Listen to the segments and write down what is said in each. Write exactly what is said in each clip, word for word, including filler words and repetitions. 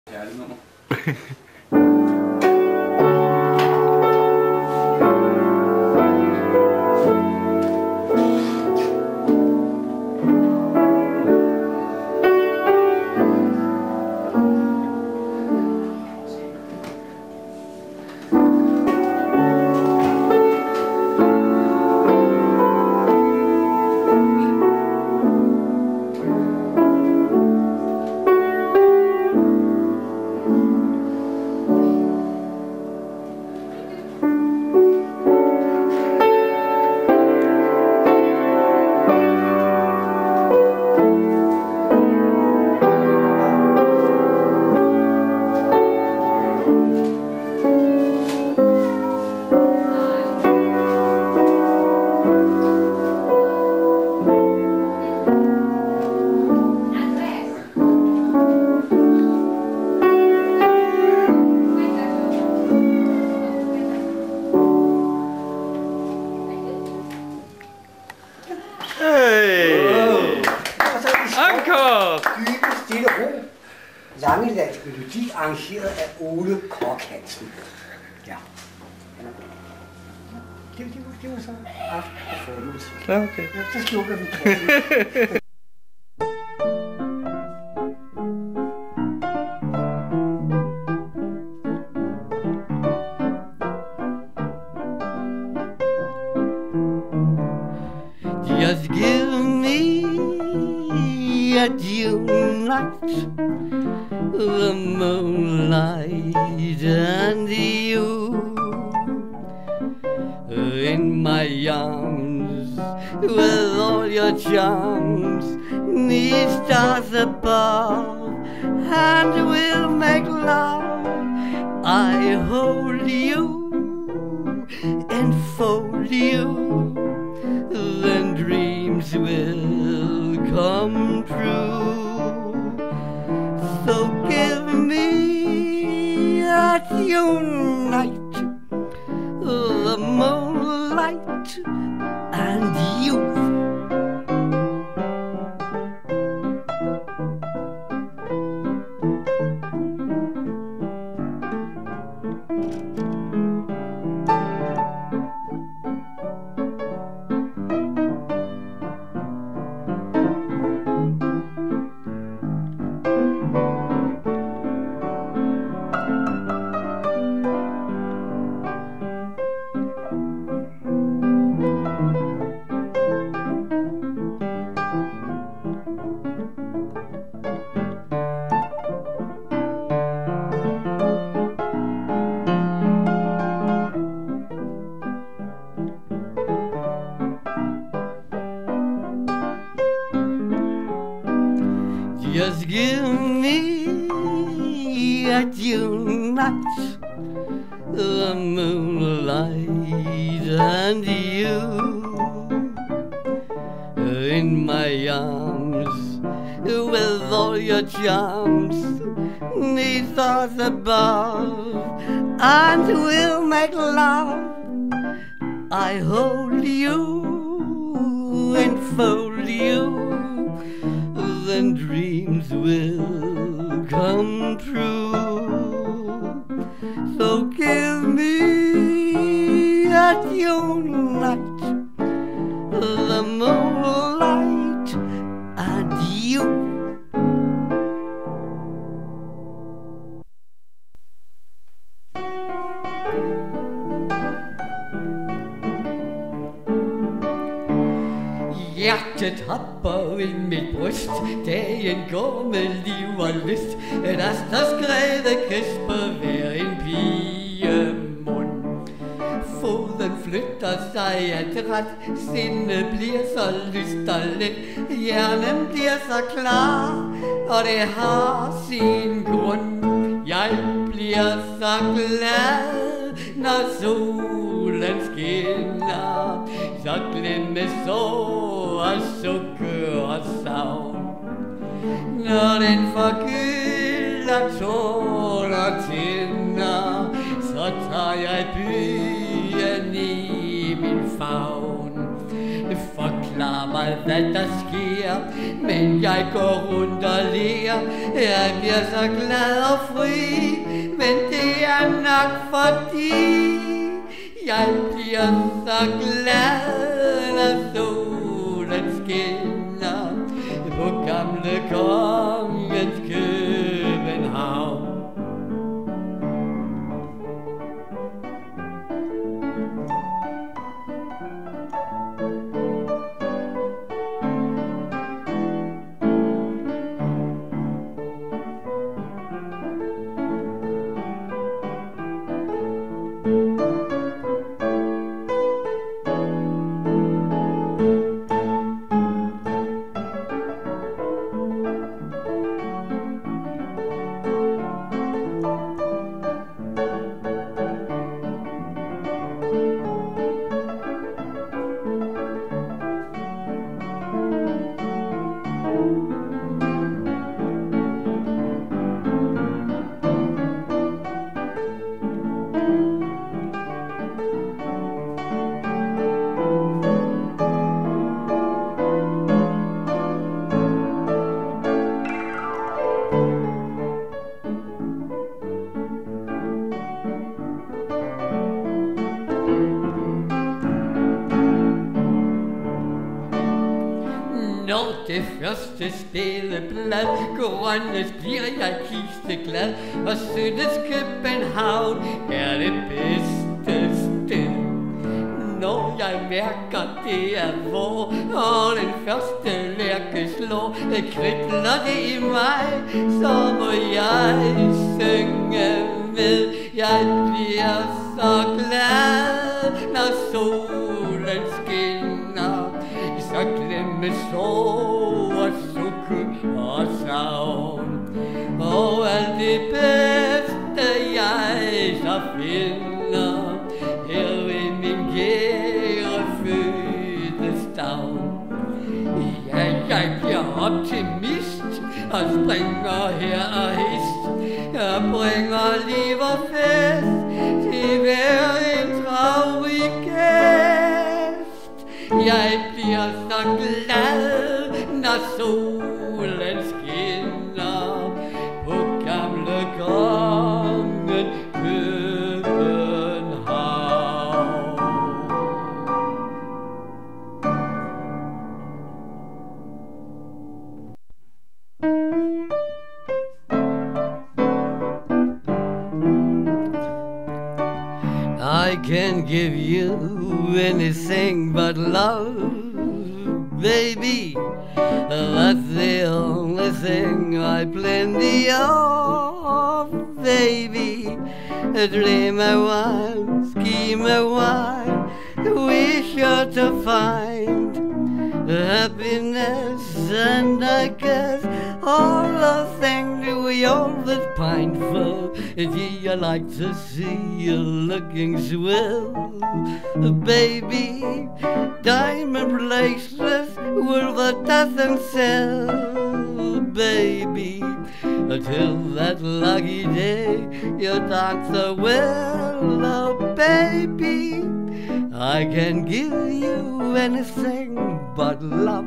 Herligt nummer. Arrangeret af Ole Korkhansen. Ja. Det, det, det var så aften performance. Ja, okay. Ja, så slukker vi på. Just give me a June night, the moonlight and you in my arms with all your charms, these stars above, and we'll make love. I hold you and fold you, then dreams will come true. So give me a June night, the moonlight and you. Just give me a June night, the moonlight and you in my arms with all your charms, neath us above, and we'll make love. I hold you and fold you, then dreams will come true. So give me a June night, the moonlight and you. Hjertet hopper i mit bryst, dagen går med liv og lyst. Der står skrevet kys på hver en pigemund. Foden flytter sig adræt, sindet bliver så lyst og let. Hjernen bliver så klar, og det har sin grund. Jeg bliver så glad, når solen skinner. Så glemmes sår og sukker og savn. Når den forgylder tål og tænder, så tager jeg byen i min favn. Forklar mig, hvad der sker, men jeg går rundt og ler. Jeg bliver så glad og fri, men det er nok fordi jeg bliver så glad, når solen skinner på gamle kongens København. Når det første stilleblad grønnes, bliver jeg kisteglad, og synes København er det bedste sted. Når jeg mærker, det er vor, og den første lærke slår, kribler det i mig, så må jeg synge med. Jeg bliver så glad, når solen skinner, så glemme sorg og sukke og savn. Og alt det bedste jeg så finder her i min kære fødestavn. Ja, jeg bliver optimist og springer her og hist. Jeg bringer liv og fest til hver en travrig gæst. Jeg bliver så glad, når solen skinner på gamle kongen København. I can give you anything but love, baby. That's the only thing I plenty of, baby. Dream a while, scheme a while, wish sure to find happiness, and I guess all the things we always pine for. Gee, I like to see you looking swell, baby. Diamond bracelets will the doesn't sell, baby. Until that lucky day you dance so well, oh baby. I can give you anything but love.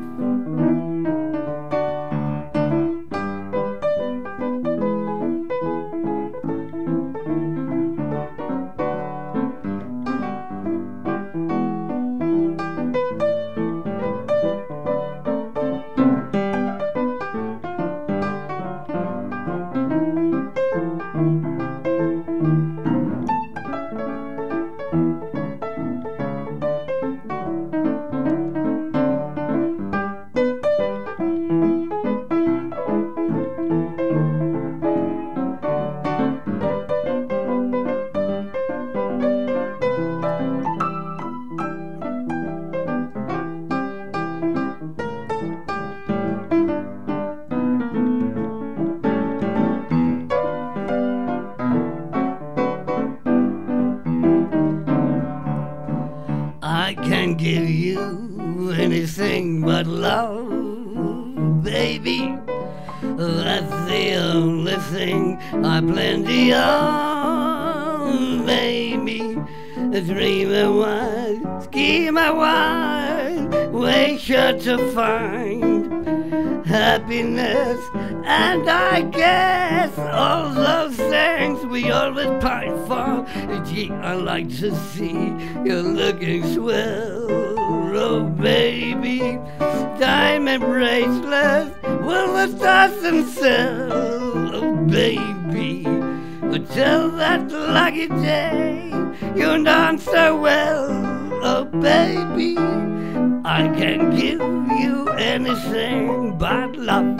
I can give you anything but love, baby. That's the only thing I plenty of, baby. Dream a while, scheme a while, way sure to find happiness, and I guess all those things we always pine for. Gee, I like to see you looking swell, oh baby. Diamond bracelets, will the dozen sell, oh baby. Until that lucky day you done so well, oh baby. I can give you anything but love.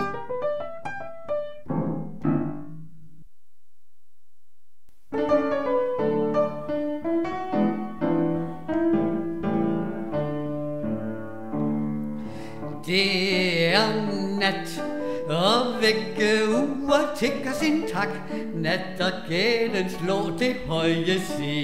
Det er nat, og vækkeuret tikker sin tak. Nattergalen slår det høje C.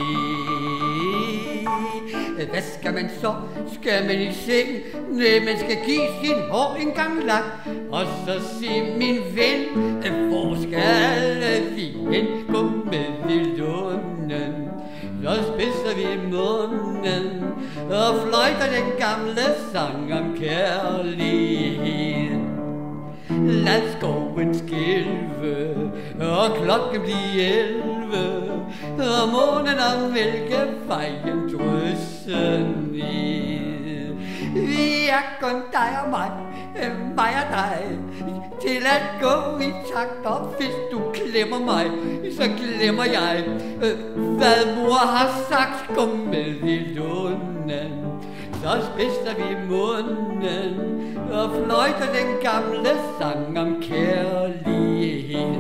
Hvad skal man så? Skal man i seng? Nej, man skal give sin hår en gang lak. Og så sig min ven, hvor skal vi hen? Gå med i lunden, så spidser vi munden og fløjter den gamle sang om kærlighed. Lad skoven skælve, og klokken blive elleve, og månen og mælkevejen drysse ned. Vi er kun dig og mig, mig og dig, til at gå i takt, og hvis du glemmer mig, så glemmer jeg, hvad mor har sagt. Gå med i lunden, så spidser vi munden og fløjter den gamle sang om kærlighed.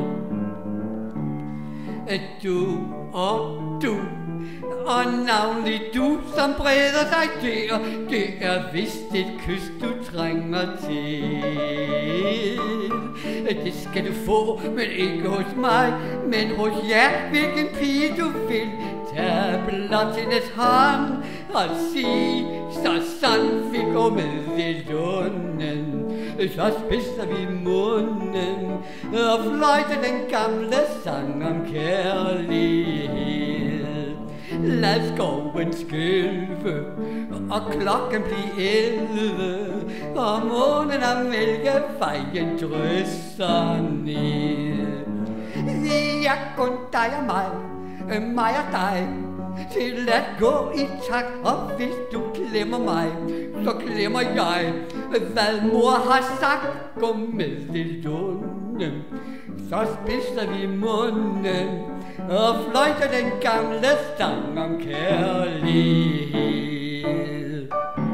Du og du, og navnlig du, som breder dig der, det er vist et kys, du trænger til. Det skal du få, men ikke hos mig, men hos jer, hvilken pige du vil. Tag blot hendes hånd og sig, så sådan vi går med i lunden. Så spidser vi munden og fløjter den gamle sang om kærlighed. Lad skoven skælve, og klokken blive elleve, og månen og mælkevejen drysser ned. Vi er kun dig og mig, mig og dig, til at gå i takt, og hvis du glemmer mig, så glemmer jeg, hvad mor har sagt. Gå med i lunden, så spidser vi munden og fløjter den gamle sang om kærlighed.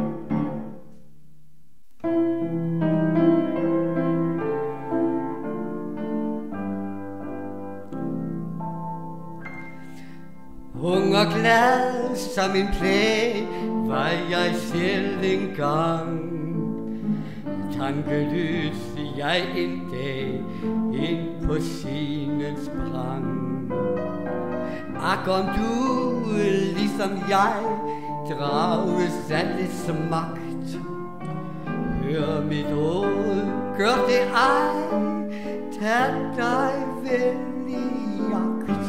Ung og glad som en plæg var jeg selv engang. Tankeløs jeg en dag ind på scenen sprang. Ak, om du ligesom jeg drages af dets magt. Hør mit råd, gør det ej, tag dig vel i jagt.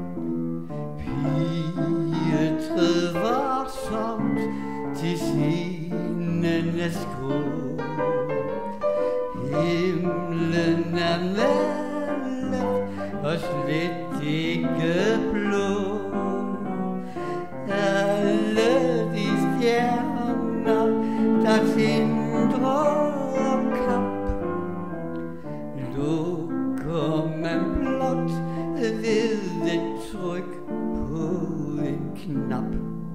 Pige, træd varsomt til scenenes grå. Himlen er malet og slet ikke blå. Alle de stjerner, der tindrer om kamp, lukker man blot ved et tryk på en knap.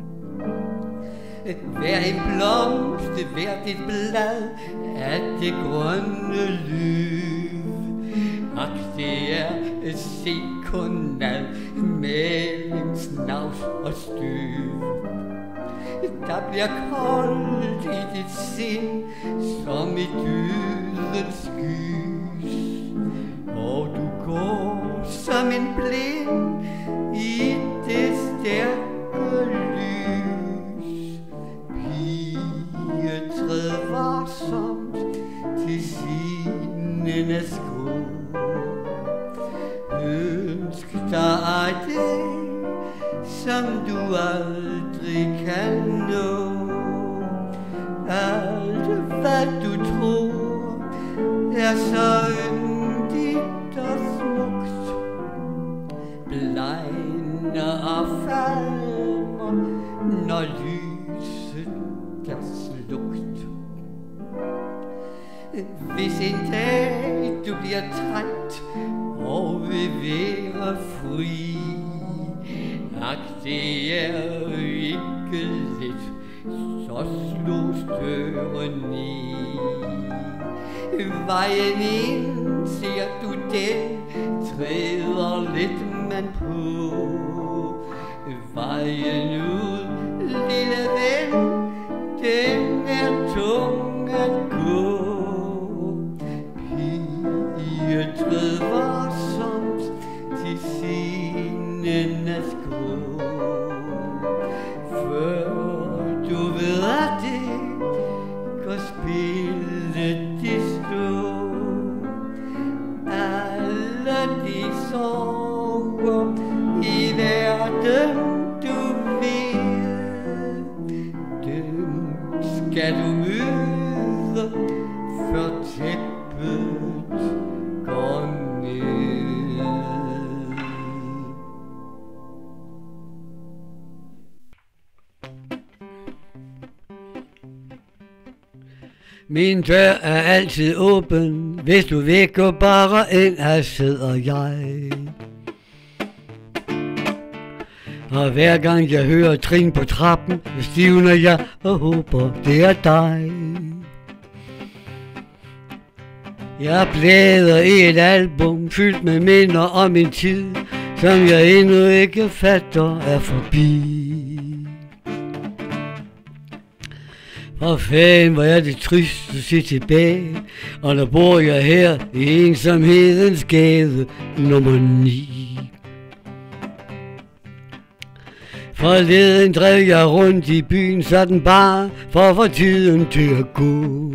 Hver en blomst, hvert et blad af det grønne liv. Ak, det er sekundal mellem snavs og støv. Der bliver koldt i dit sind, som i dødens gys. Og du går som en blind i det stærke lys. Pige, træd varsomt til scenenes grå. Ønsk dig det, som du aldrig kan nå. Alt hvad du tror er så yndigt og smukt, blegner og falmer, når lyset er slukt. Hvis en dag du bliver træt og vil være fri, ak, det er ikke let, så slås døren i. Vejen ind, ser du den, træder lidt man på. Vejen ud, lille ven, den er tung at gå. Pige, træd varsomt til scenen er skrå. Før du ved at det går spillet i stå. Alle de sorger i verden du ved, dem skal du møde, før tæppet går ned. Min dør er altid åben, hvis du vil gå bare ind, her sidder jeg. Og hver gang jeg hører trin på trappen, stivner jeg og håber, det er dig. Jeg blæder i et album fyldt med minder om min tid, som jeg endnu ikke fatter er forbi. For fanden, hvor er det trist at se tilbage, og der bor jeg her i ensomhedens gade nummer ni. Forleden drev jeg rundt i byen sådan bare for at få tiden til at gå.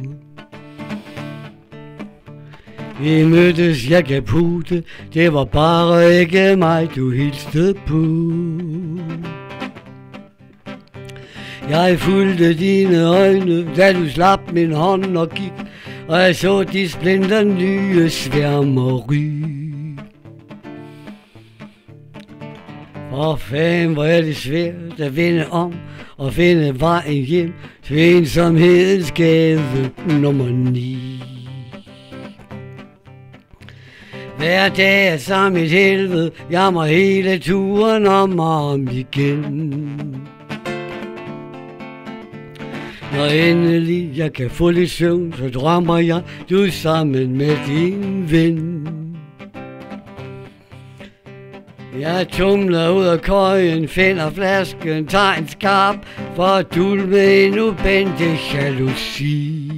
Vi mødtes, jeg gav putte, det var bare ikke mig, du hilste på. Jeg fulgte dine øjne, da du slap min hånd og gik, og jeg så de splinter nye sværmeri. For fanden, hvor er det svært at vende om og finde vejen hjem til ensomhedens gade nummer ni. Hver dag er som et helvede, jeg må hele turen om og om igen. Når endelig jeg kan få lidt søvn, så drømmer jeg, du er sammen med din ven. Jeg tumler ud af køjen, finder flasken, tager en skarp for at dulme en ubændig jalousi.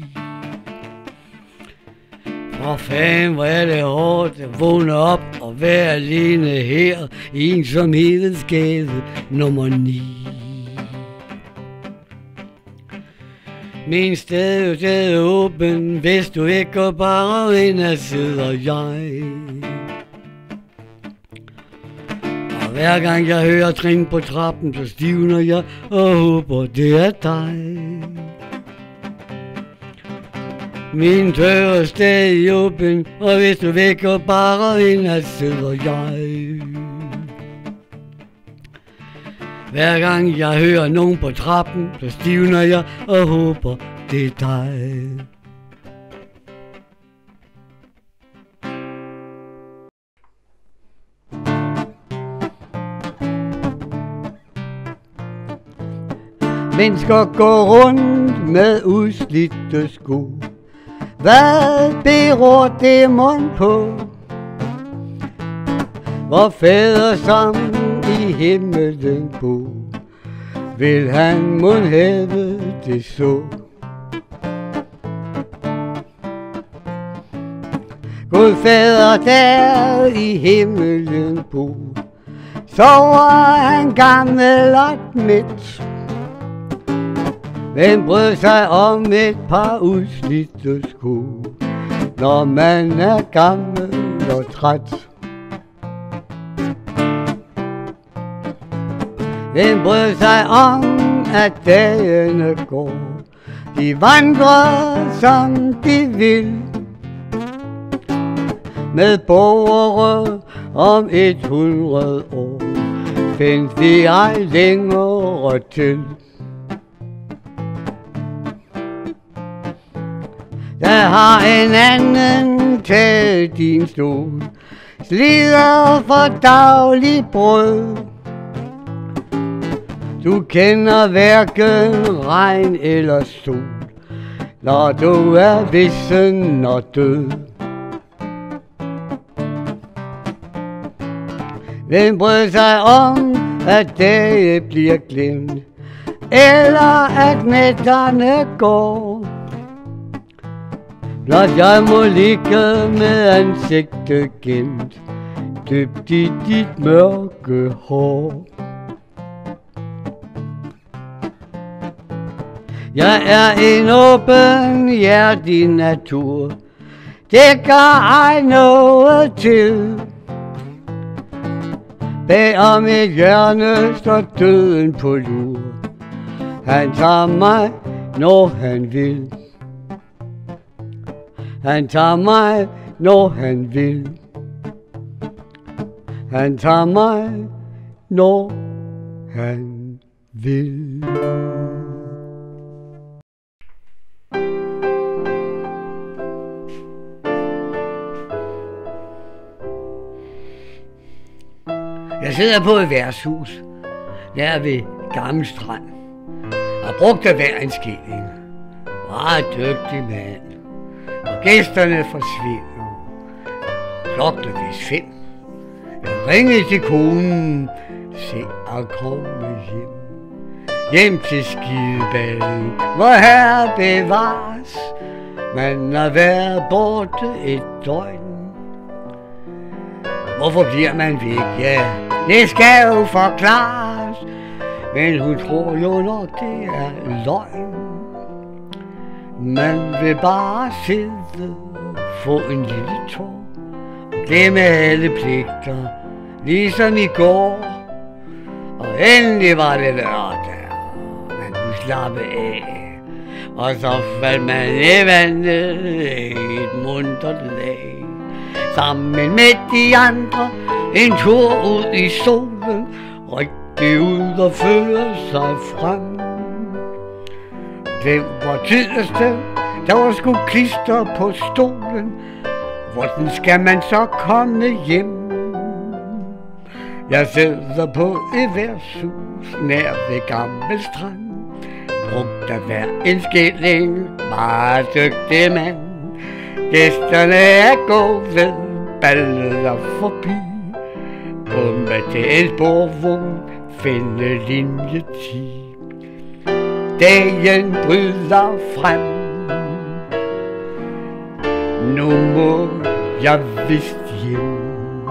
For fanden, hvor er det hårdt at vågne op og være alene her i ensomhedens gade nummer ni. Min sted er åben, hvis du ikke går bare ind, her sidder jeg. Og hver gang jeg hører trin på trappen, så stivner jeg og håber, det er dig. Min dør er stadig åben, og hvis du vil gå bare ind, her sidder jeg. Hver gang jeg hører nogen på trappen, så stivner jeg og håber, det er dig. Mennesker går rundt med udslidte sko. Hvad beror det mon på? Hvor fader sammen i himmelen bo, vil han mon have det så? Gud fader der i himmelen bo, sover han gammel og midt. Hvem brød sig om et par udslidte sko, når man er gammel og træt? Hvem brød sig om, at dagene går, de vandrer som de vil, med borgere om et hundrede år. Findes vi ej længere til. Der har en anden taget din stol, slider for daglig brød. Du kender hverken regn eller sol, når du er vissen og død. Hvem bryder sig om, at dage bliver glemt, eller at nætterne går? Blot jeg må ligge med ansigtet gemt, dybt i dit mørke hår. Jeg er en åben hjertig natur, det gør ej noget til. Bag om et hjørne står døden på lur, han tager mig, når han vil. Han tager mig, når han vil. Han tager mig, når han vil. Jeg sidder på et værtshus, der ved Gammel Strand, og brugte hver en skilling. Meget dygtig mand, og gæsterne forsvinder. Klokken er vist fem. Jeg ringede til konen, se at komme hjem. Hjem til skideballen, hvor her bevares. Man har været borte et døgn. Hvorfor bliver man væk? Ja, det skal jo forklares. Men hun tror jo nok, det er løgn. Man vil bare sidde og få en lille tår. Glemme alle pligter, ligesom i går. Og endelig var det lørdag, man kunne slappe af. Og så faldt man i vandet i et muntert lag. Sammen med de andre, en tur ud i solen, rigtig ud og føre sig frem. Det var tid og sted, der var sgu klister på stolen. Hvordan skal man så komme hjem? Jeg sidder på et værtshus nær ved Gammel Strand. Brugte hver en skilling, meget dygtig mand. Gæsterne er gået, ballet er forbi. Bombe til en sporvogn, finde linje ti. Dagen bryder frem. Nu må jeg vist hjem.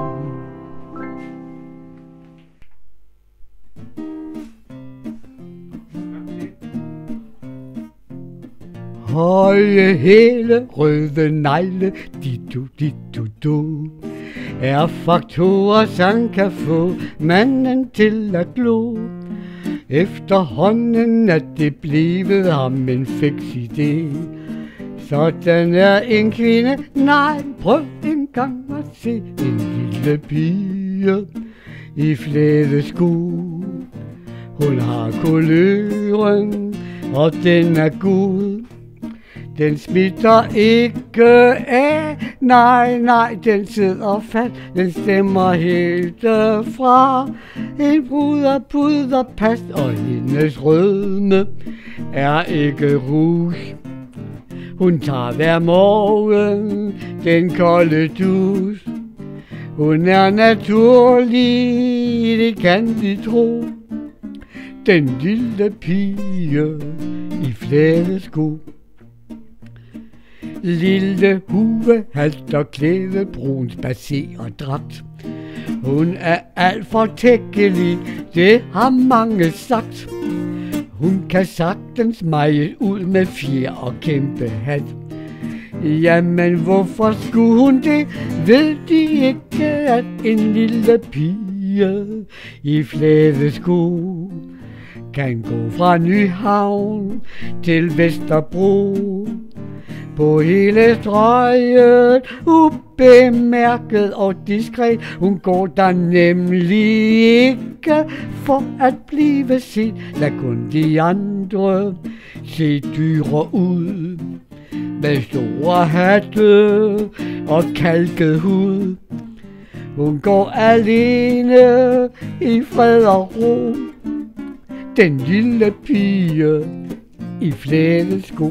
Høje hæle, røde negle, ditu ditu du, er faktorer, som kan få manden til at glo. Efterhånden er det blevet ham en fiks idé. Sådan er en kvinde, nej, prøv en gang at se en lille pige i flædesko. Hun har kuløren, og den er god. Den smitter ikke af, nej, nej, den sidder fast, den stemmer helt fra. En bruder puder past, og hendes rødme er ikke rouge. Hun tager hver morgen den kolde dus. Hun er naturlig, det kan de tro. Den lille pige i flædesko. Lille hue, halter klæde, brun spacé og dragt. Hun er alt for tækkelig, det har mange sagt. Hun kan sagtens meje ud med fjer og kæmpe hat. Jamen hvorfor skulle hun det? Ved de ikke, at en lille pige i flædesko kan gå fra Nyhavn til Vesterbro på hele strøget, ubemærket og diskret. Hun går der nemlig ikke for at blive set. Lad kun de andre se dyre ud, med store hatte og kalket hud. Hun går alene i fred og ro, den lille pige i flædesko.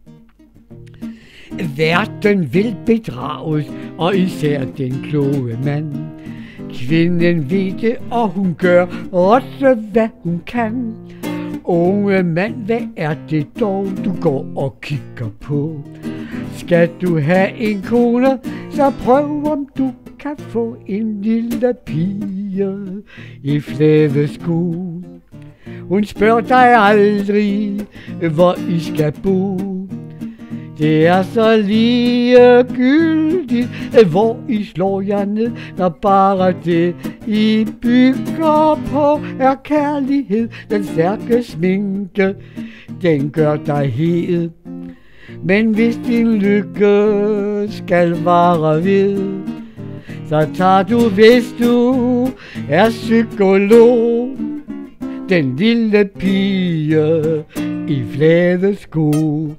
Verden vil bedrages, og især den kloge mand. Kvinden ved det, og hun gør også, hvad hun kan. Unge mand, hvad er det dog, du går og kigger på? Skal du have en kone, så prøv om du kan få en lille pige i flædesko. Hun spørger dig aldrig, hvor I skal bo. Det er så ligegyldigt, hvor I slår jer ned, når bare det I bygger på er kærlighed. Den stærke sminke, den gør dig hed. Men hvis din lykke skal vare ved, så tager du, hvis du er psykolog, den lille pige i flædesko.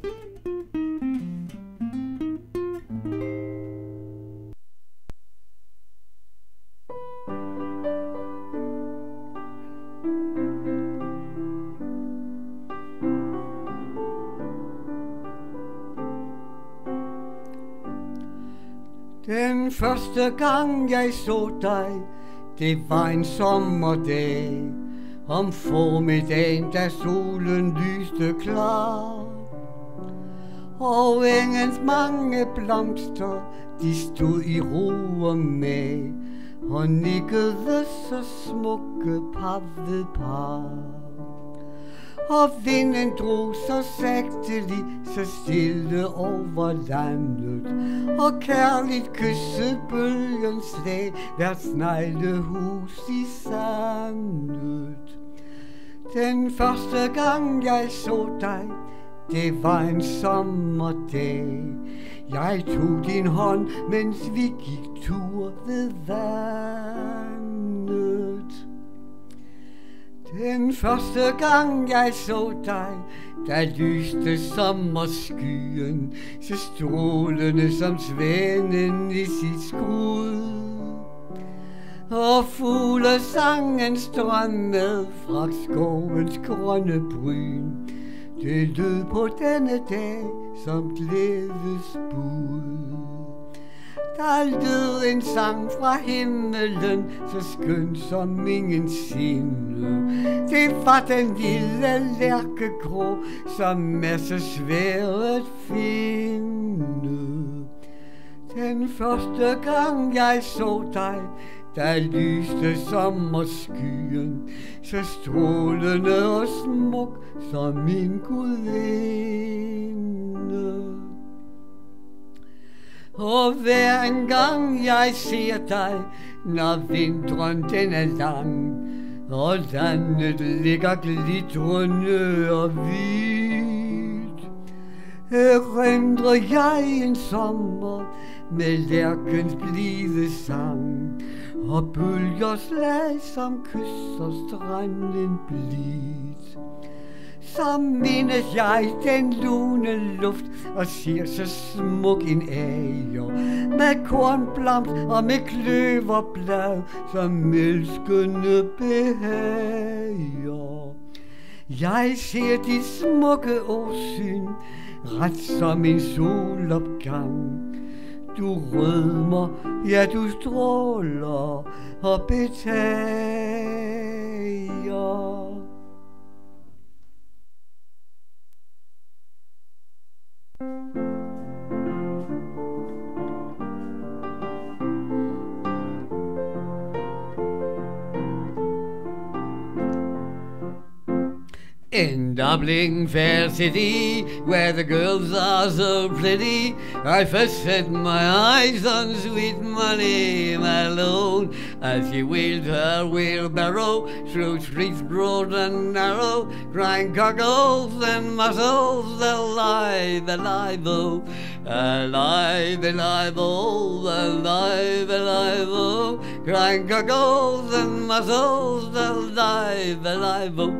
Den første gang jeg så dig, det var en sommerdag. Om formiddagen, da solen lyste klar. Og engens mange blomster, de stod i ro og mag, og nikkede så smukke par ved par. Og vinden drog så sagtelig, så stille over landet, og kærligt kyssede bølgens slag hvert sneglehus i sandet. Den første gang jeg så dig, det var en sommerdag. Jeg tog din hånd, mens vi gik tur ved vandet. Den første gang jeg så dig, der lyste sommerskyen, så strålende som svanen i sit skrud. Og fuglesangen strømmede fra skovens grønne bryn. Det lød på denne dag som glædesbud. Der lød en sang fra himmelen, så skøn som ingen sinde. Det var den lille lærkegrå, som er så svær at finde. Den første gang jeg så dig, der lyste sommerskyen, så strålende og smuk som min gudinde. Og hver en gang jeg ser dig, når vinteren den er lang, og landet ligger glitrende og hvidt, erindrer jeg en sommer med lærkens blide sang, og bølger slag, som kysser stranden blidt. Så mindes jeg den lune luft, og ser så smuk en ager, med kornblomst og med kløverblad, som elskende behager. Jeg ser dit smukke åsyn, ret som en solopgang. Du rødmer, ja du stråler og betager. In Dublin fair city, where the girls are so pretty, I first set my eyes on sweet Molly Malone, as she wheeled her wheelbarrow through streets broad and narrow, crying cockles and mussels, alive, alive, oh. Alive, alive, oh, alive, alive, oh, crying goggles and muscles, alive, alive, oh.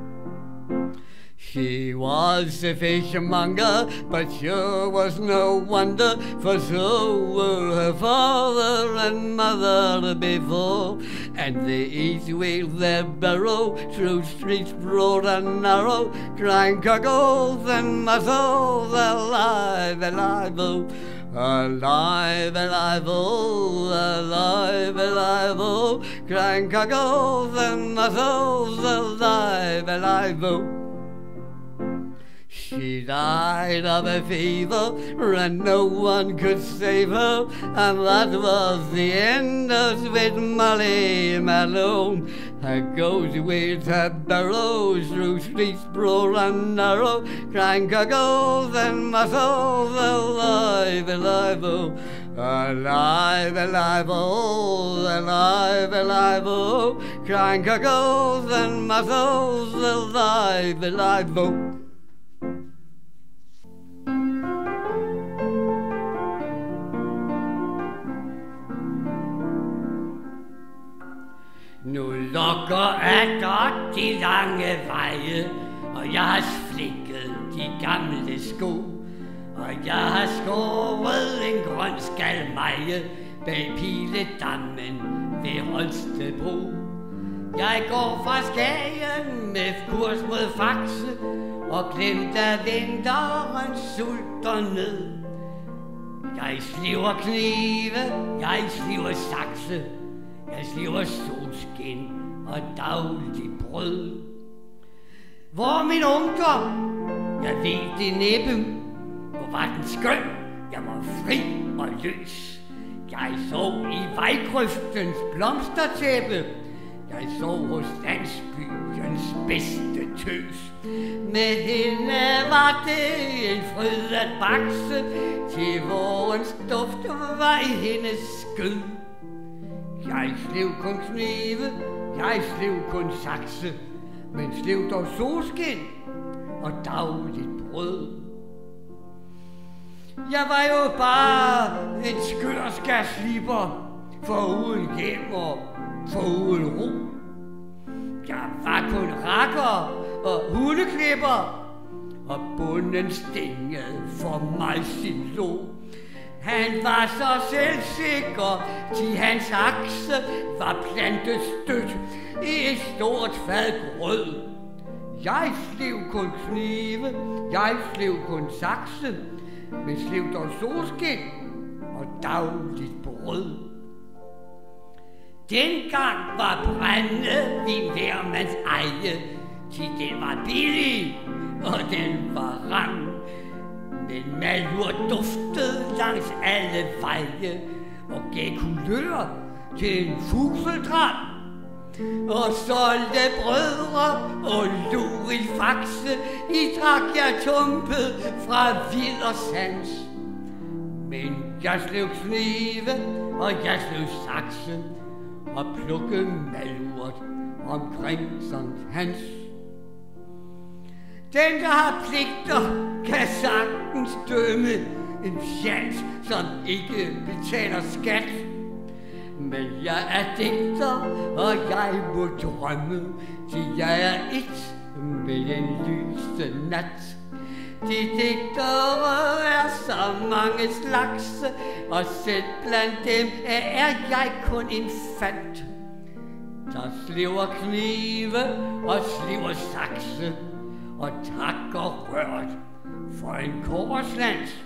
She was a fishmonger, but sure was no wonder, for so were her father and mother before. And they each wheeled their barrow through streets broad and narrow, crying goggles and muscles, alive, alive, oh. Alive, alive, oh, alive, alive, oh, crying goggles and muscles, alive, alive, oh. She died of a fever, and no one could save her, and that was the end of sweet Molly Malone. Her ghost with her barrows through streets broad and narrow, crying goggles and muscles, alive, alive, oh. Alive, alive, oh, alive, alive, oh, crying goggles and muscles, alive, alive, oh. Nu lokker atter de lange veje, og jeg har slikket de gamle sko, og jeg har skåret en grøn skalmeje bag Piledammen ved Holstebro. Jeg går fra Skagen med kurs mod Faxe, og glemt af vinteren sulter ned. Jeg sliver knive, jeg sliver sakse, jeg sliver solskin og dagligt brød. Hvor er min ungdom? Jeg ved det næppe. Hvor var den skøn? Jeg var fri og løs. Jeg sov i vejgrøftens blomstertæppe. Jeg sov hos landsbyens bedste tøs. Med hende var det en fryd at bakse, til vårens duft var i hendes skød. Jeg slev kun knive, jeg slev kun sakse, men slev dog solskin og dagligt brød. Jeg var jo bare en skørskærslipper, foruden hjem og foruden ro. Jeg var kun rakker og hundeklipper, og bunden stingede for mig sin lå. Han var så selvsikker, til hans akse var plantet stødt i et stort fad grød. Jeg slev kun knive, jeg slev kun sakse, men slev dog solskin og dagligt brød. Dengang var brændevin hver mands eje, til den var billig, og den var rang. Men malur duftede langs alle veje, og gav kulør til en fugledrag. Og solgte brødre og lur i Faxe, i drak jeg tumpet fra vid og sans. Men jeg slev knive, og jeg slev sakse, og plukkede malurt omkring Sankt Hans. Den, der har pligter, kan sagtens dømme en fjans, som ikke betaler skat. Men jeg er digter, og jeg må drømme, til jeg er et med den lyse nat. De digtere er så mange slags, og selv blandt dem er jeg kun en fat. Der sliver knive og sliver sakse, og takker rørt for en kobberslans.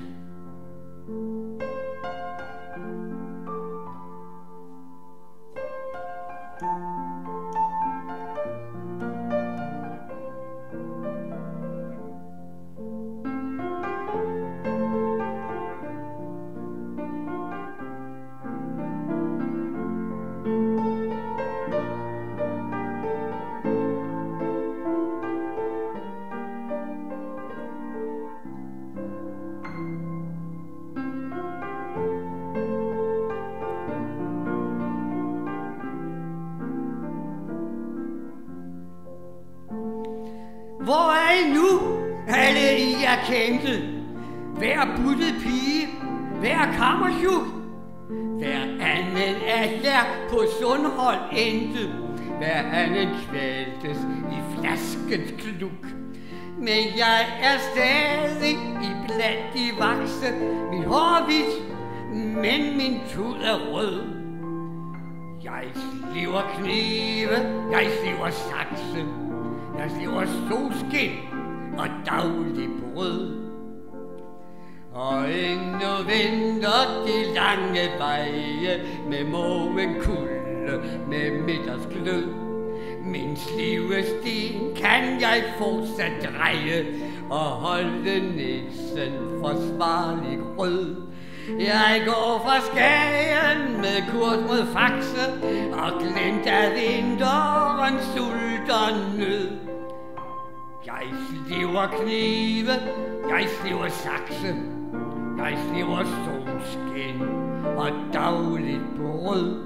Hvor er I nu, alle I er kendte? hver buttet pige, hver kammersjuk, hver anden af jer på sundhold endte, hver anden kvæltes i flaskens kluk. Men jeg er stadig i blandt de vakse, min hår er hvidt, men min tud er rød. Jeg sliver knive, jeg sliver sakse, jeg sliver solskin og daglig brød. Og endnu venter de lange veje med morgen kulde, med middagsglød. Min slivestien kan jeg fortsat dreje og holde næsen forsvarlig rød. Jeg går fra Skagen med kurs mod Faxe og glemt af vinteren, sult og nød. Jeg sliver knive, jeg sliver sakse, jeg sliver solskin og dagligt brød.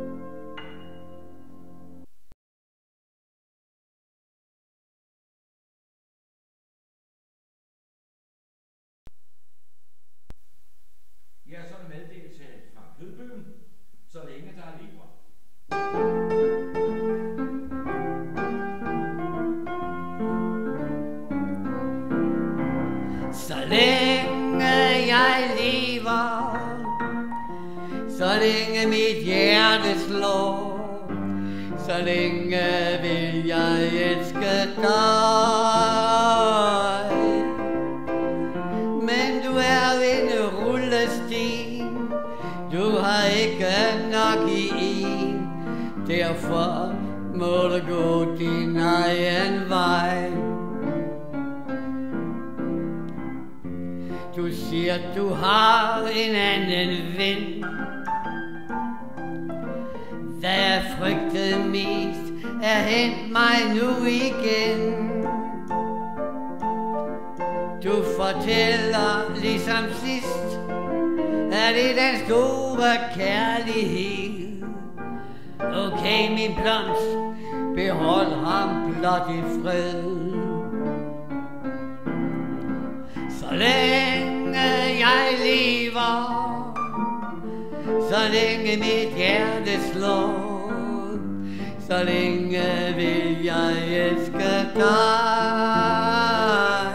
Ja, så er en meddelelse fra Kødbøen, så længe der lever. Så længe jeg lever, så længe mit hjerte slår, så længe vil jeg elske dig. Men du er en rullesten, du har ikke nok i en, derfor må du gå din egen vej. Du siger, du har en anden ven. Hvad jeg frygtede mest er hent mig nu igen. Du fortæller ligesom sidst, at det er den store kærlighed. Okay, min blomst, behold ham blot i fred. Så længe jeg lever, så længe mit hjerte slår, så længe vil jeg elske dig.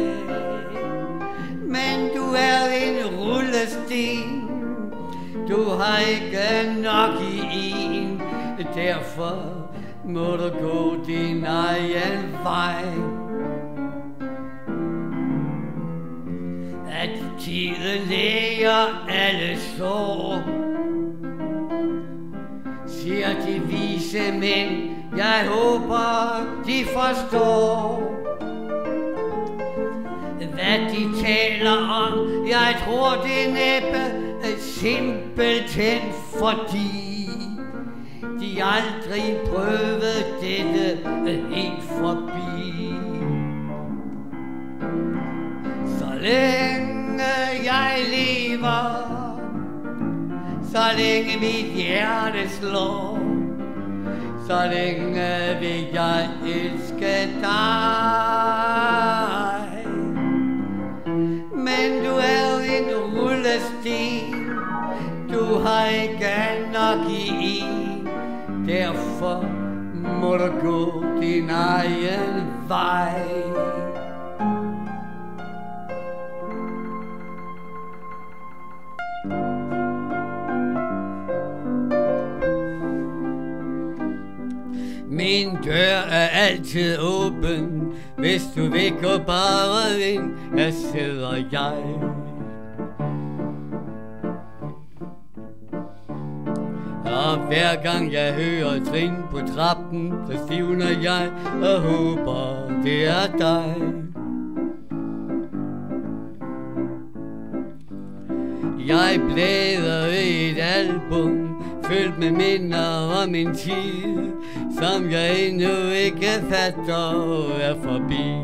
Men du er en rullesten, du har ikke nok i en, derfor må du gå din egen vej. At tiden læger alle sår, siger de vise mænd, jeg håber de forstår. Hvad de taler om, jeg tror det næppe simpelthen fordi de aldrig prøvede dette helt forbi. Så længe jeg lever, så længe mit hjerte slår, så længe vil jeg elske dig. Men du er en rullesten, du har ikke nok i en, derfor må du gå din egen vej. Min dør er altid åben, hvis du vil gå bare ind, her sidder jeg. Og hver gang jeg hører trin på trappen, så stivner jeg og håber, det er dig. Jeg blæder i et album, fyldt med minder om en tid, som jeg endnu ikke fatter er forbi.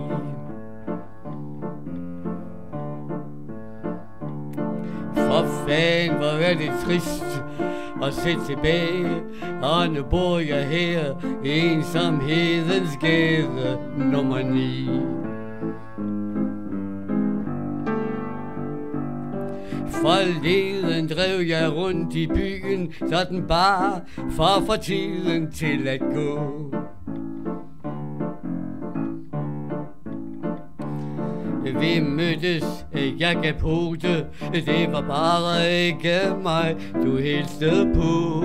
For fanden, hvor er det trist at se tilbage, og nu bor jeg her i ensomhedens gade nummer ni. Forleden drev jeg rundt i byen, sådan bare for at få tiden til at gå. Vi mødtes, jeg gav pote, det var bare ikke mig, du hilste på.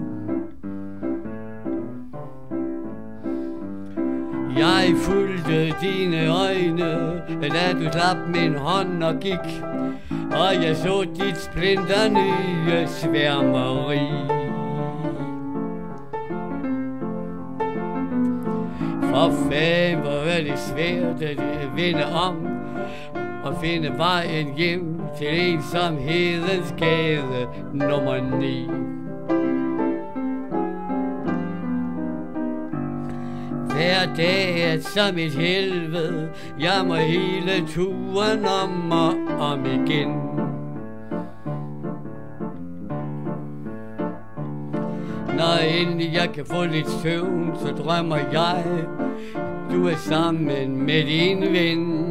Jeg fulgte dine øjne, da du slap min hånd og gik, og jeg så dit splinter nye sværmeri. For fanden, hvor er det svært at vinde om og finde vejen hjem til ensomhedens gade nummer ni. Hver dag er som et helvede, jeg må hele turen om og om igen. Når endelig jeg kan få lidt søvn, så drømmer jeg, du er sammen med din ven.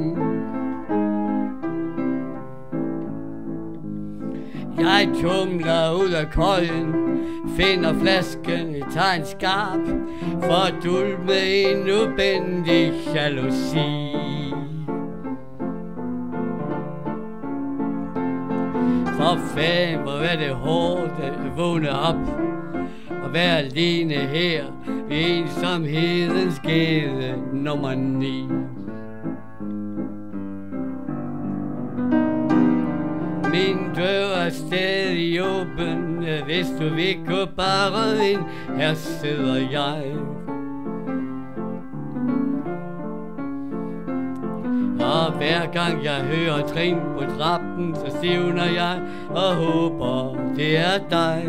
Jeg tumler ud af køjen, finder flasken, tager en skarp, for at dulme en ubændig jalousi. For fanden, hvor er det hårdt at vågne op og være alene her i ensomhedens gade nummer ni. Min dør er stadig åben, hvis du vil gå bare ind, her sidder jeg. Og hver gang jeg hører trin på trappen, så stivner jeg og håber, det er dig.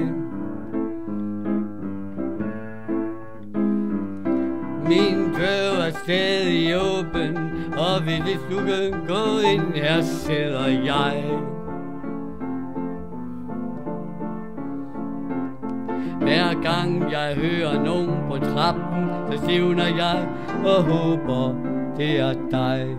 Min dør er stadig åben, og hvis du kan gå ind, her sidder jeg. Hver gang jeg hører nogen på trappen, så stivner jeg og håber, det er dig.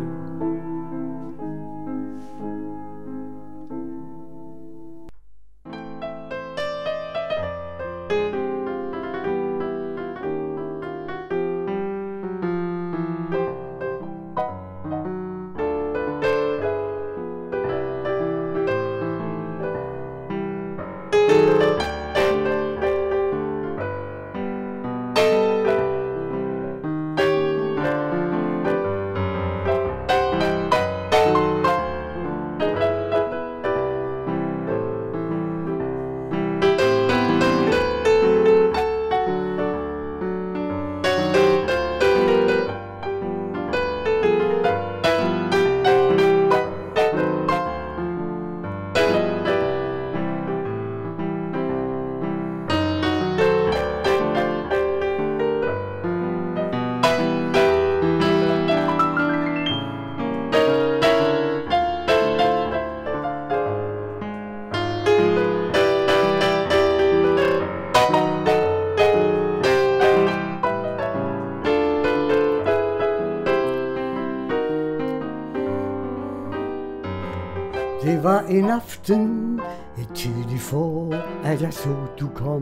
Det var en aften, et tidligt forår, at jeg så du kom.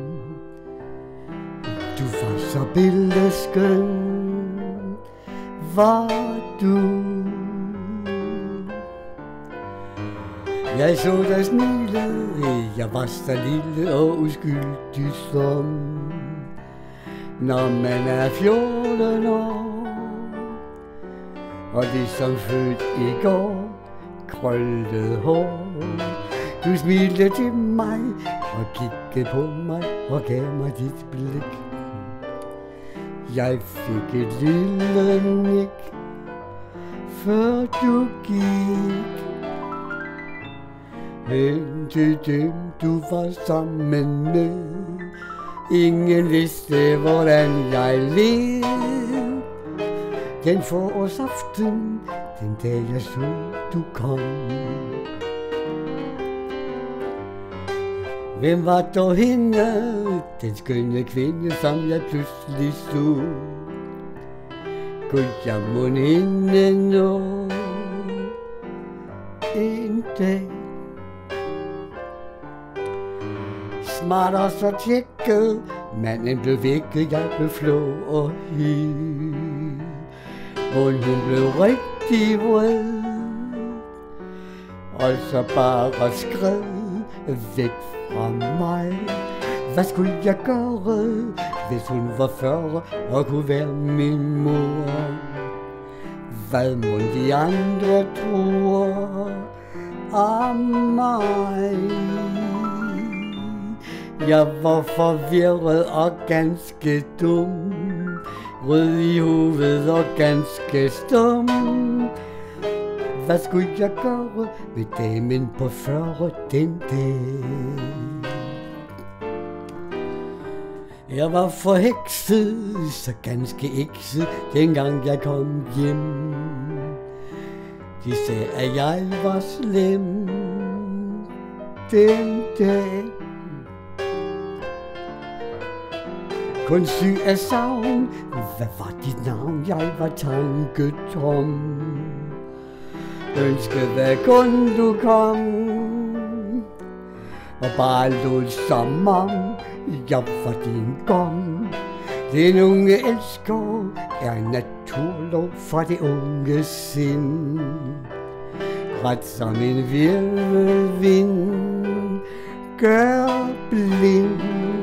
Du var så billedskøn, var du. Jeg så dig smile, jeg var så lille og uskyldig som, når man er fjorten år, og ligesom født i går. Krøllet hår. Du smilte til mig og kiggede på mig og gav mig dit blik. Jeg fik et lille nik, før du gik hen til dem, du var sammen med. Ingen vidste, hvordan jeg levede den forårsaften, den dag jeg så du kom. Hvem var dog hende, den skønne kvinde, som jeg pludselig så? Kunne jeg mon hende nå en dag? smart og så tjekket. Manden blev vækket, jeg blev flå og hed. Og hun blev rigtig vred. Og så bare skred væk fra mig. Hvad skulle jeg gøre, hvis hun var fyrre og kunne være min mor? Hvad må de andre tror om mig? Jeg var forvirret og ganske dum, rød i hovedet og ganske stum. Hvad skulle jeg gøre med damen på fyrre den dag? Jeg var forhekset, så ganske ekset, dengang jeg kom hjem. De sagde, at jeg var slem den dag. Kun syg af savn, hvad var dit navn? Jeg var tanketom. Ønskede, hvad kun du kom, og bare lod som om jeg var din gom. Den unge elsker er en naturlov fra det unge sind. Ret som en virvelvind gør blind.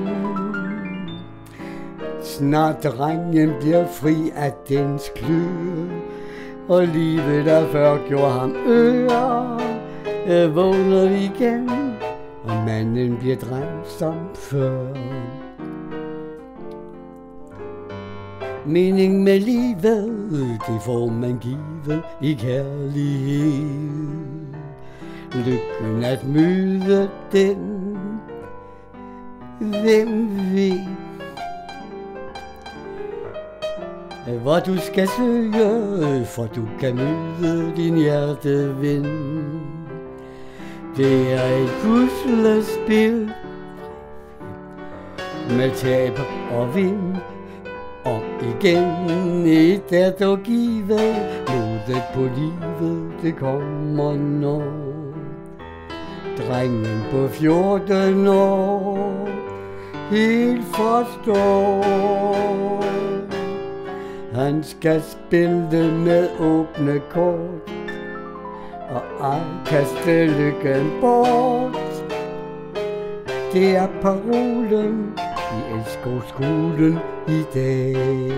Snart drengen bliver fri af dens klør, og livet der før gjorde ham øre, vågner igen, og manden bliver dreng som før. Mening med livet, det får man givet i kærlighed. Lykken at møde den, hvem ved, hvor du skal søge, for du kan møde din hjerteven. Det er et puslespil med tab og vind, og igen et er dog givet. Modet på livet, det kommer når drengen på fjorten år helt forstår. Han skal spille med åbne kort, og ej kaste lykken bort. Det er parolen i elskoskolen i dag.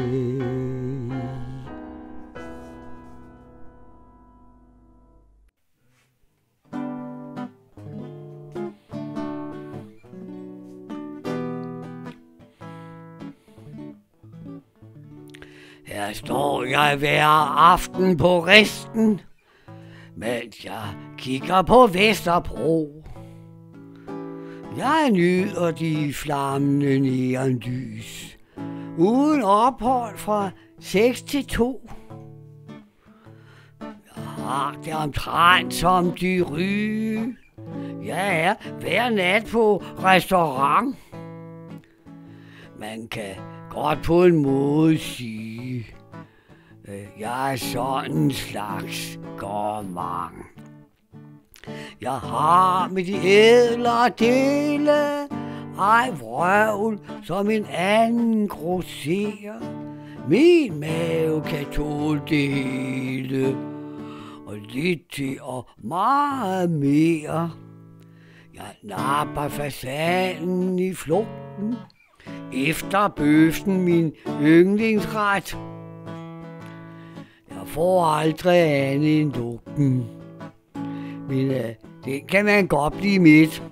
Her står jeg hver aften på resten, mens jeg kigger på Vesterbro. Jeg nyder de flammende neonlys, uden ophold fra seks til to. Jeg har det omtrent som de ryge. Jeg er hver nat på restaurant. Man kan godt på en måde sige, jeg er sådan en slags gourmand. Jeg har med de ædlere dele, ej vrøvl som en anden grosserer. Min mave kan tåle det hele, og lidt til og meget mere. Jeg napper fasanen i flugten, efter bøften min yndlingsret. Jeg får aldrig andet end lugten, men uh, det kan man godt blive midt.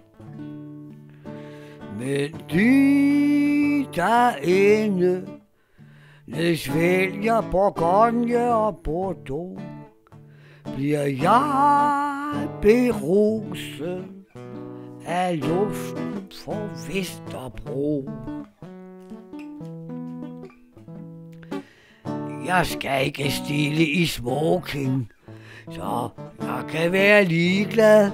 Men de derinde, ned svælger Bourgogne og Bordeaux, bliver jeg beruset af luften for Vesterbro. Jeg skal ikke stille i smoking, så jeg kan være ligeglad.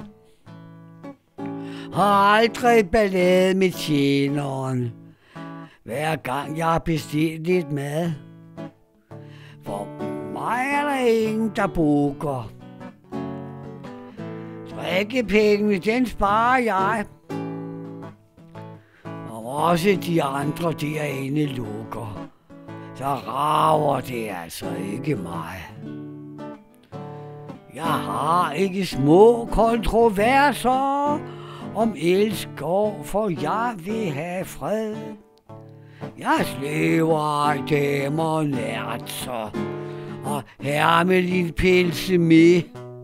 Har aldrig ballade med tjeneren, hver gang jeg har bestilt lidt mad. For mig er der ingen, der bukker. Drikkepengene, den sparer jeg. også de andre derinde lukker, så rager det altså ikke mig. Jeg har ikke små kontroverser om elskov, for jeg vil have fred. Jeg slæver ej damer nærtser og hermelin-pilse med.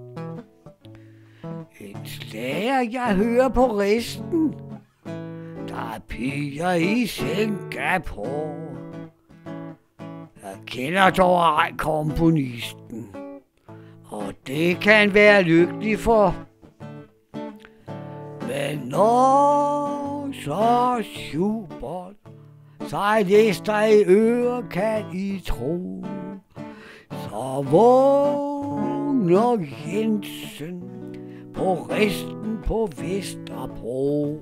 En slager jeg hører på resten, der er piger i Singapore. Jeg kender dog ej komponisten, og det kan være lykkelig for. Men når så Schubert sig lister i øre, kan I tro, så vågner Jensen på resten på Vesterbro.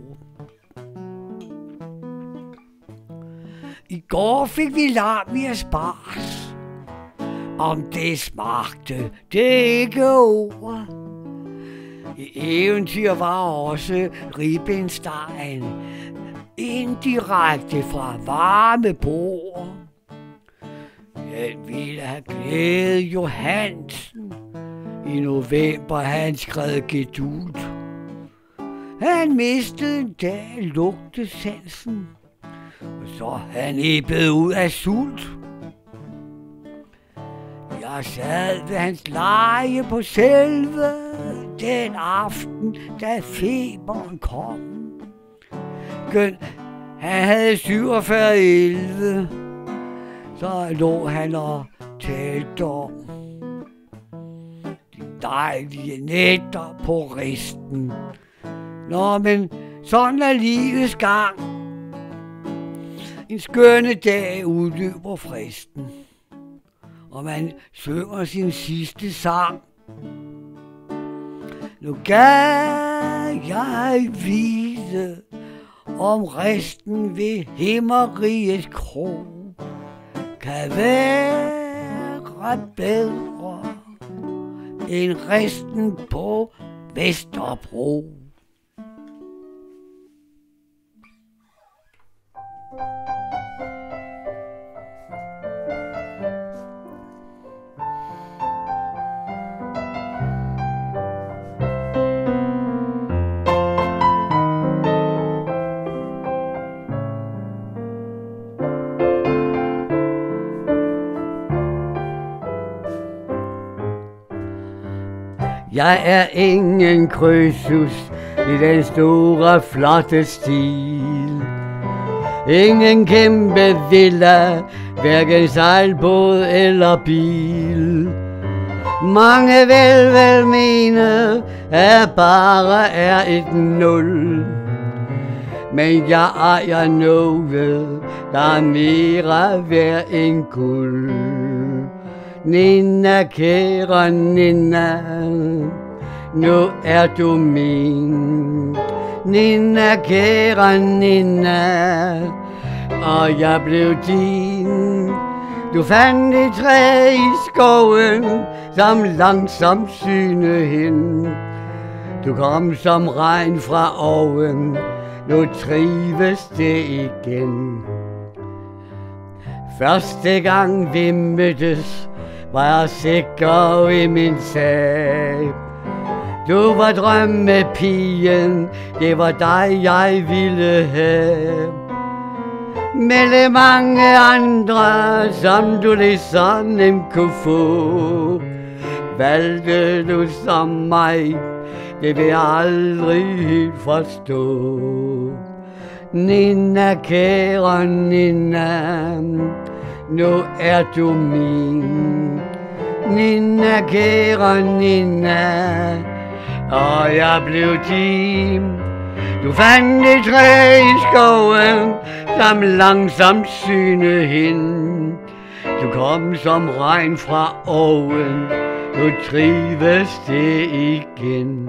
I går fik vi Lamias bars, om det smagte det ikke ord. I eventyr var også ribbenstegen indirekte fra varme bord. Jeg ville have glædet Johansen i november, han skrev gedult. Han mistede en dag lugtesansen, og så han æbbede ud af sult. Jeg sad ved hans leje på selve den aften, da feberen kom. Gøn, han havde syvogfyrre elleve, så lå han og talte om de dejlige nætter på risten. Nå, men sådan er livets gang. En skønne dag udløber fristen, og man synger sin sidste sang. Nu gav jeg vide om resten ved Himmeriges Kro kan være bedre end resten på Vesterbro. Jeg er ingen krydsus i den store, flotte stil. Ingen kæmpe villa, hverken sejlbåd eller bil. Mange vil vel mene, at bare er et nul. Men jeg ejer noget, der er mere værd end guld. Nina, kære Nina, nu er du min. Nina, kære Nina, og jeg blev din. Du fandt et træ i skoven, som langsomt syne hen. Du kom som regn fra oven, nu trives det igen. Første gang vi mødtes, var jeg sikker i min sag. Du var drømmepigen, det var dig jeg ville have. Mellem mange andre, som du ligesom nemt kunne få, valgte du som mig, det vil jeg aldrig helt forstå. Nina, kære Nina, nu er du min. Nina, kære Nina, og jeg blev din. Du fandt et træ i skoven, som langsomt syne hen. Du kom som regn fra oven, nu trives det igen.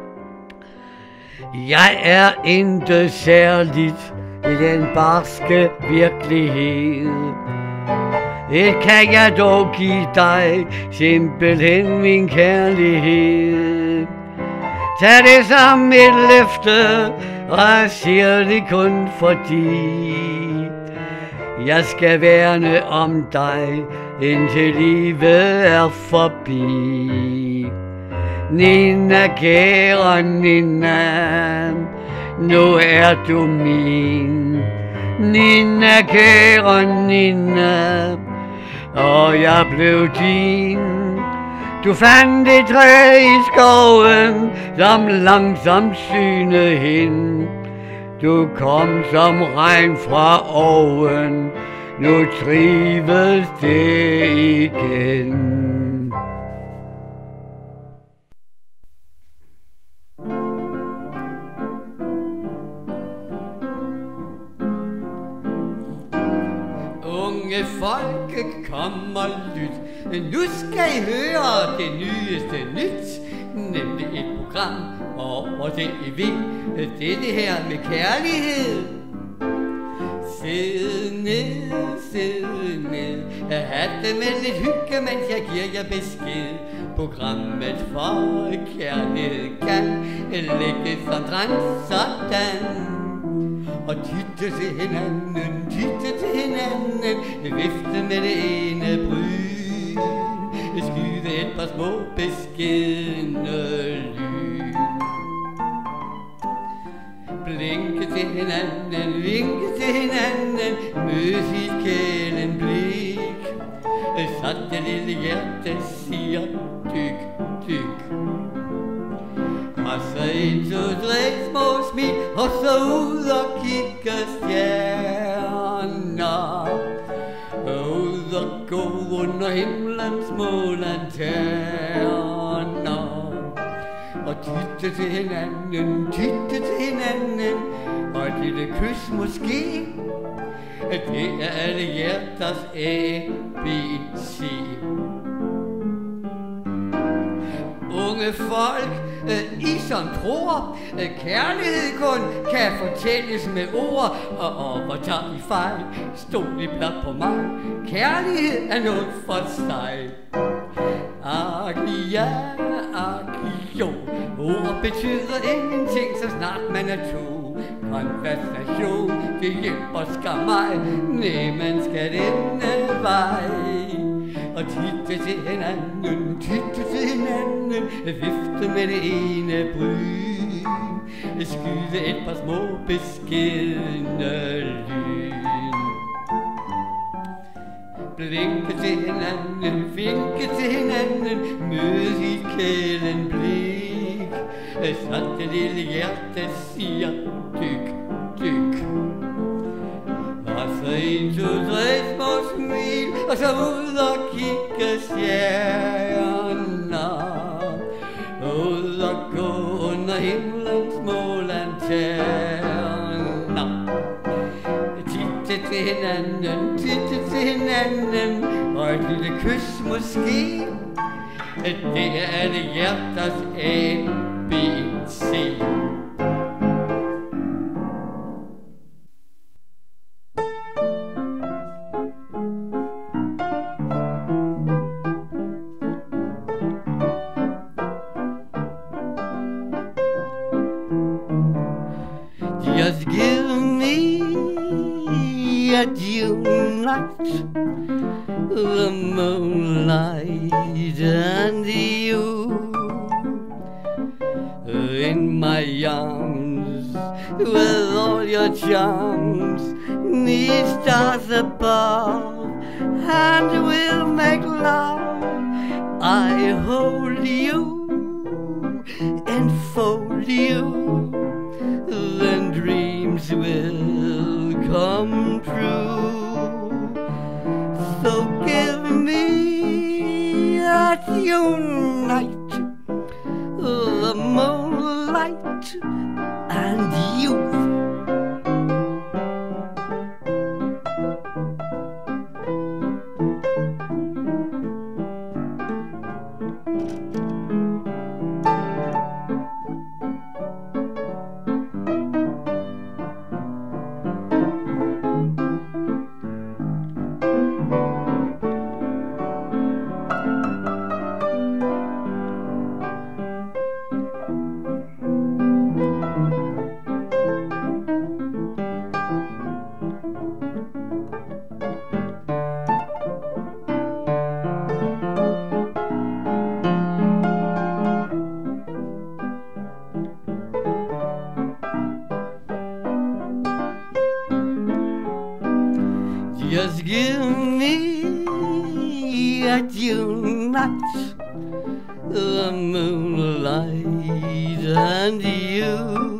Jeg er intet særligt i den barske virkelighed. Det kan jeg dog give dig, simpelthen min kærlighed. Tag det som et løfte, og jeg siger det kun fordi jeg skal værne om dig, indtil livet er forbi. Nina, kære Nina, nu er du min. Nina, kære Nina, og jeg blev din. Du fandt et træ i skoven, som langsomt synede hen. Du kom som regn fra oven, nu trives det igen. Unge folke, kom og lyt. Nu skal I høre det nyeste nyt, nemlig et program over det I ved. Det er det her med kærlighed. Sid ned, sid ned. Ha' det med lidt hygge, mens jeg giver jer besked. Programmet for kærlighed kan lægge sådan, sådan. Og titte til hinanden, titte til hinanden, vifte med det ene bryn, skyde et par små beskedne lyn. Blinke til hinanden, vinke til hinanden, mødes i kælen blik, så det lille hjerte siger dyk, dyk. Og så en, to, tre små smil, og så ud og kigge stjerner. Og ud og gå under himlens små lanterner. Og titte til hinanden, titte til hinanden, og et lille kys måske. Det er alle hjerters A B C. Unge folk, I som tror, kærlighed kun kan fortælles med ord. Og, og hvor tager I fejl, stod I blot på mig. Kærlighed er noget for sig. Ak ja, ak jo. Ord betyder ingenting, så snart man er to. Konversation, det hjælper skam mig. Nej, man skal denne vej. Og titte til hinanden, titte til hinanden, vifte med det ene bryn, skyde et par små beskedne lyn. Blinke til hinanden, vinke til hinanden, mødes i kælen blik, så det lille hjerte siger dyk, dyk. Og så en, to, tre små smil, og så ud og kigge stjerner. Ud og gå under himlens små lanterner. Titte til hinanden, titte til hinanden, og et lille kys måske. Det er alle hjerters A B C. Just give me a June night, the moonlight and you in my arms with all your charms, me stars above, and we'll make love. I hold you and fold you, then dreams will come true. So give me a June night, the moonlight and you. me at your night, the moonlight and you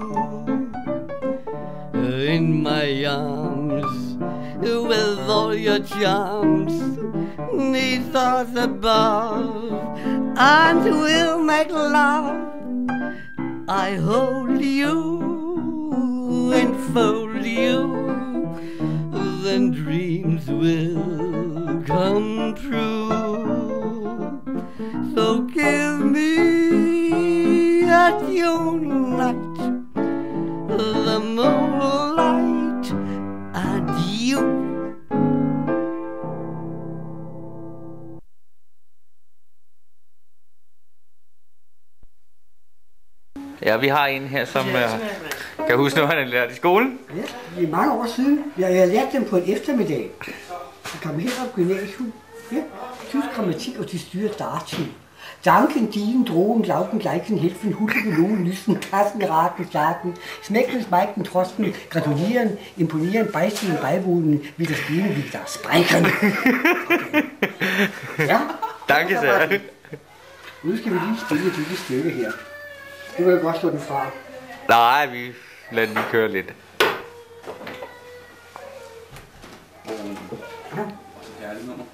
in my arms with all your charms, neath us above, and we'll make love. I hold you, enfold you, then dreams will come true. So give me at your night, the moonlight and you. Ja, vi har en her, som uh, kan huske noget, han har lært i skolen. Ja, det er mange år siden. Jeg har lært dem på en eftermiddag. Jeg kom her op i gymnasium. Ja, tysk grammatik og de styrer Dativ. Danken, digen, drogen, glauben, gleichen, helfen, hulken, logen, lysen, kassen, raten, starten, smækken, smækken, trosten, gratulieren, imponieren, bejstigen, beiwohnen, wieder spielen, wieder sprækken. Okay. Ja. Danke, sir. Nu skal vi lige stille et lille stykke her. Nu kan jeg godt slå den fra. Nej, vi lader den lige køre lidt. Ja. Kærlig nummer.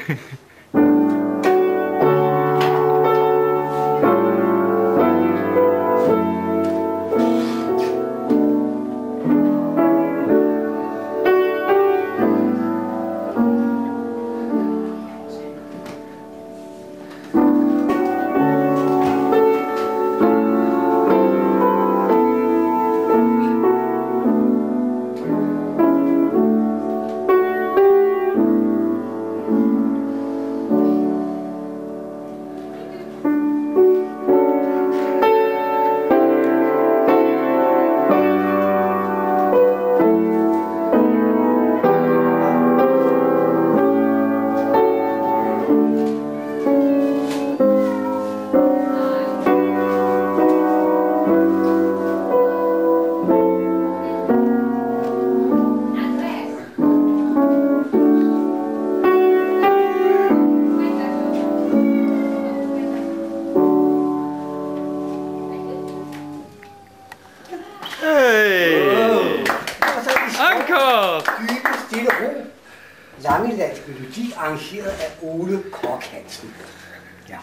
Langelands melodi arrangeret af Ole Kork-Hansen. Ja.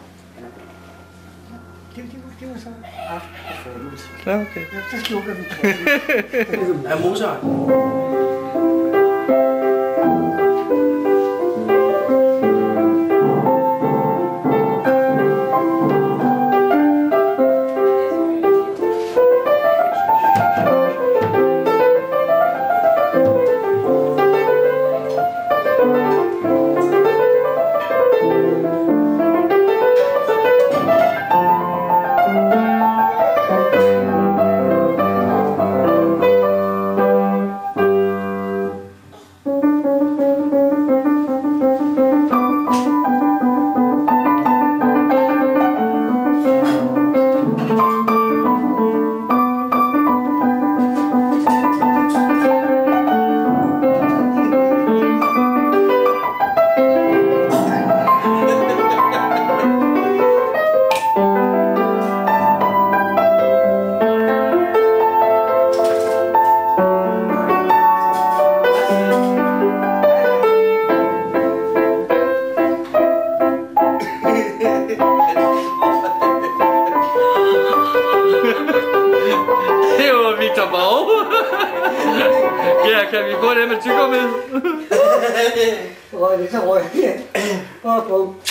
Det, det, det var så aften performance. Ja, okay. Ja, så slukker vi på. Er Mozart? Kan vi få det med tyggegummi? Røg det, så røg jeg. Åh, bum.